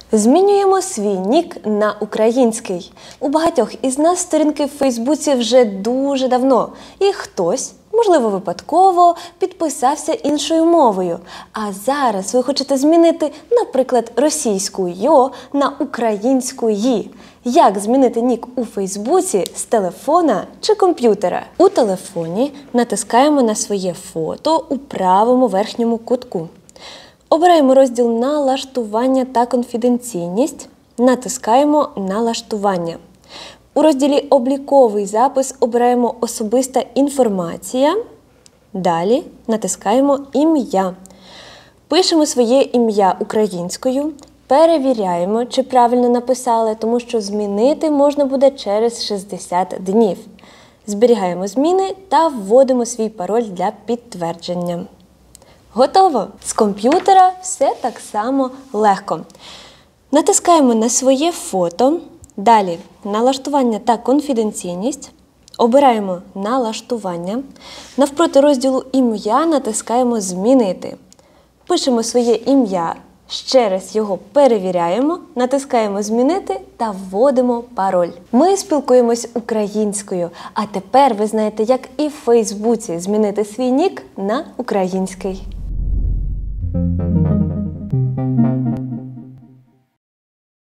Змінюємо свій нік на український. У багатьох із нас сторінки в Фейсбуці вже дуже давно. І хтось, можливо випадково, підписався іншою мовою. А зараз ви хочете змінити, наприклад, російську «йо» на українську «ї». Як змінити нік у Фейсбуці з телефона чи комп'ютера? У телефоні натискаємо на своє фото у правому верхньому кутку. Обираємо розділ «Налаштування та конфіденційність», натискаємо «Налаштування». У розділі «Обліковий запис» обираємо «Особиста інформація». Далі натискаємо «Ім'я». Пишемо своє ім'я українською, перевіряємо, чи правильно написали, тому що змінити можна буде через 60 днів. Зберігаємо зміни та вводимо свій пароль для підтвердження. Готово! З комп'ютера все так само легко. Натискаємо на своє фото, далі «Налаштування та конфіденційність», обираємо «Налаштування», навпроти розділу «Ім'я» натискаємо «Змінити». Пишемо своє ім'я, ще раз його перевіряємо, натискаємо «Змінити» та вводимо пароль. Ми спілкуємось українською, а тепер ви знаєте, як і в Фейсбуці змінити свій нік на український.